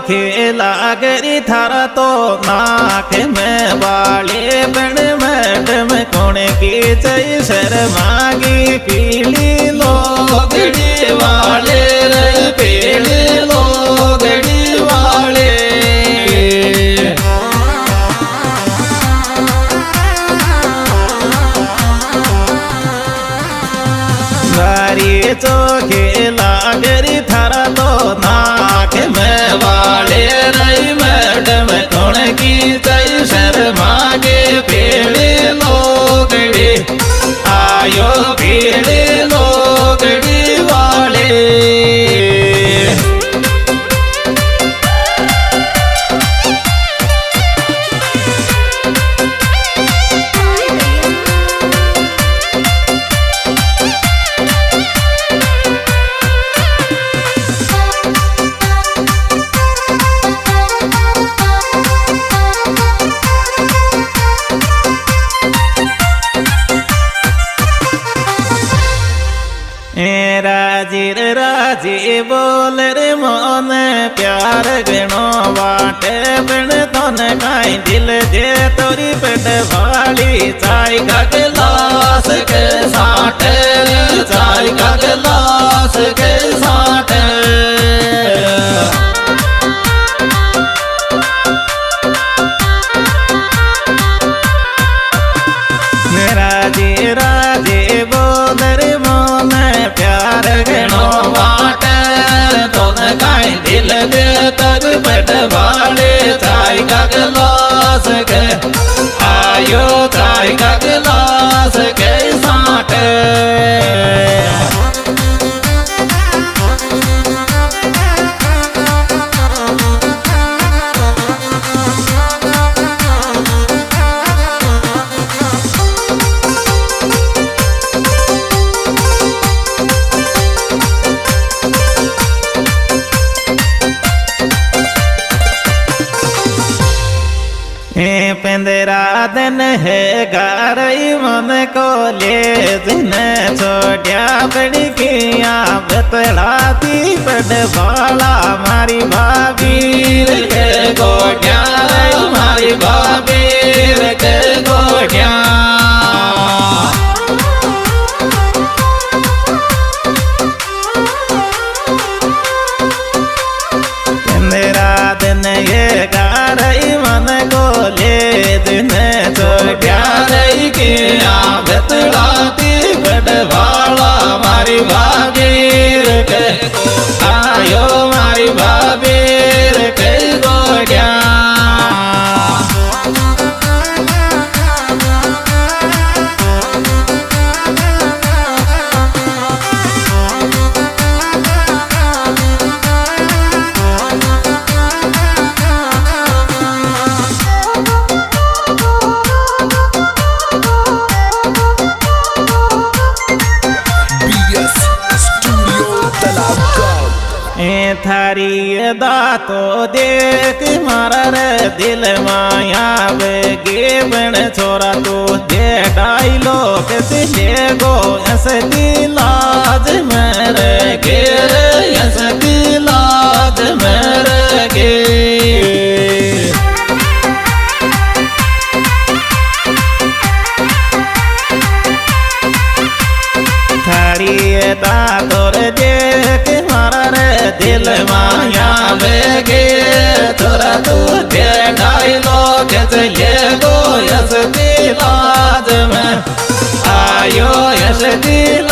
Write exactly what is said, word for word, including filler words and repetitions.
खेला गरी थारा तो नाक में वाले बन मैडम कौन की चई शर्मागी पीली लोगड़ी वाले पीली लोगड़ी वाले गारी चोखे लागरी थारा तो नाक में वाले रही मैडम कौन की चई शर्मागे पीली लोगड़ी आयो पीली लोगड़ी वाले राजीर राजी बोल रे मन प्यार गणो बाटे बिन तन काई दिल जे तोरी पेट वाली चाय का गिलास के साटे चाय का गिलास के साटे राजी राजी बोल रे मन प्यार गणो बाटे तोन काई दिल दे तक पेट वाले चाय का गिलास के आयो चाय का गिलास के साटे पंद्रह दिन है गारई मन को ले दिन छोड़िया बड़ी किया बतलाती पड़ बाला मारी भाभीर के गोटिया मारी भाभीर के गोटिया पंद्रह दिन ये गारई मन को ले दिन छोड़िया रही के बतलाती बड़वाला मारी भाभीर के आयो मारी भाभीर के गोटिया थारी दातो देख मारा रे दिल माया गे बन छोरा तो दे डायलॉग से ले गो ऐसे दिलाज मेरे गे ऐसे दिलाज मेरे गे थारी दातो देख मारा रे दिल माया बेगे तोरा तू दे डायलॉग चले गो यस दिलाज में आयो यस दिल